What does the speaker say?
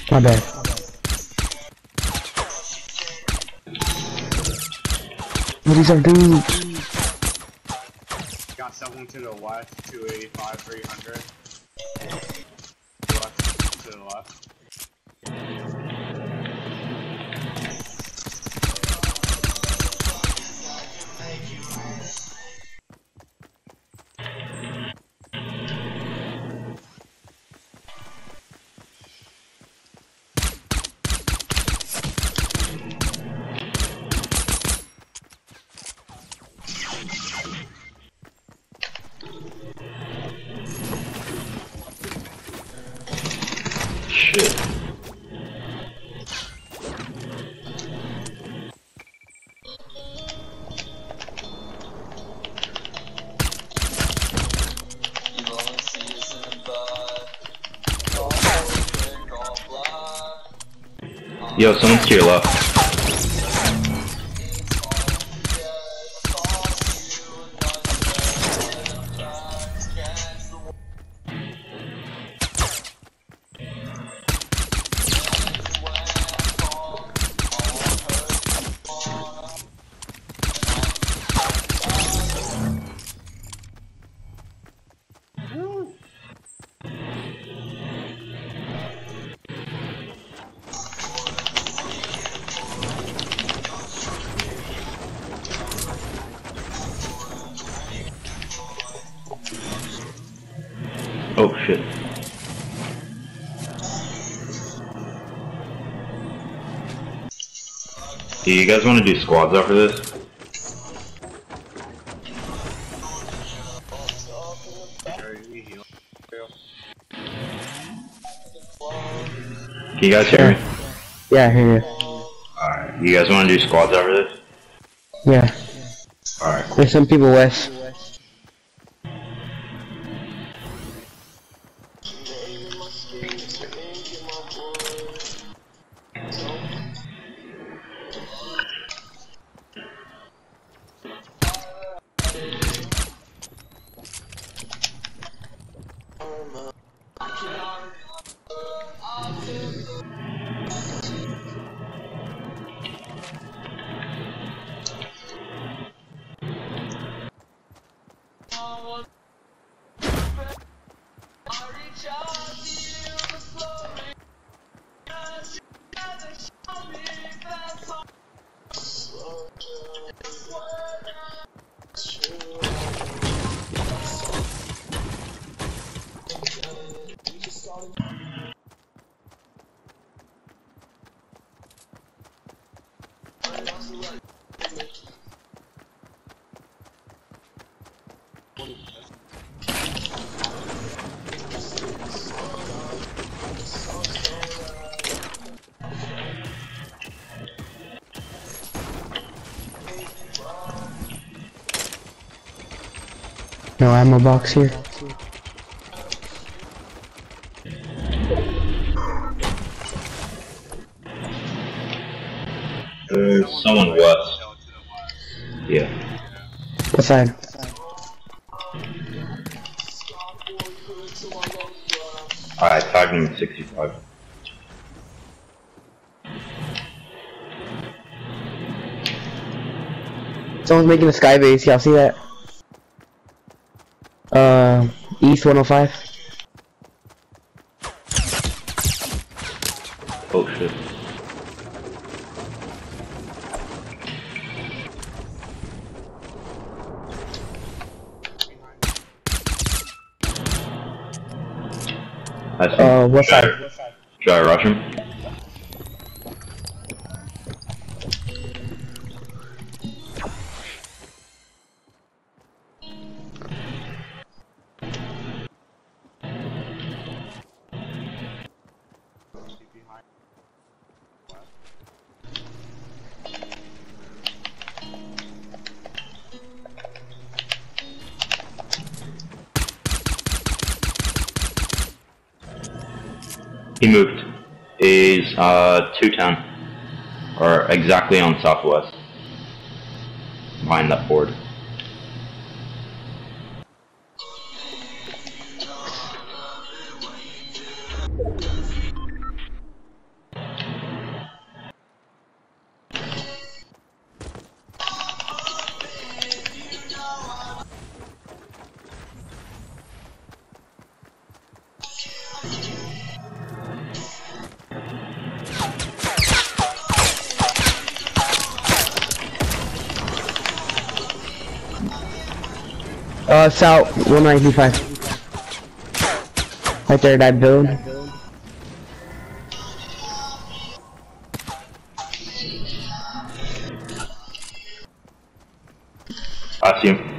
My bad. What is our dude? Got someone to the left, 285, 300. Left, to the left. Shit. Yo, someone's to your left. Oh shit. Do you guys want to do squads after this? Can you guys hear me? Yeah, I hear you. Alright, you guys want to do squads after this? Yeah. Alright, cool. There's some people west. No ammo box here. There's someone west. Yeah. What side? I tagged him at 65. Someone's making a sky base. Y'all see that? East 105. Oh shit. What side? Should I rush him? He moved. He's 210. Or exactly on southwest. Behind that board. South 195. Right there, that building. I see him.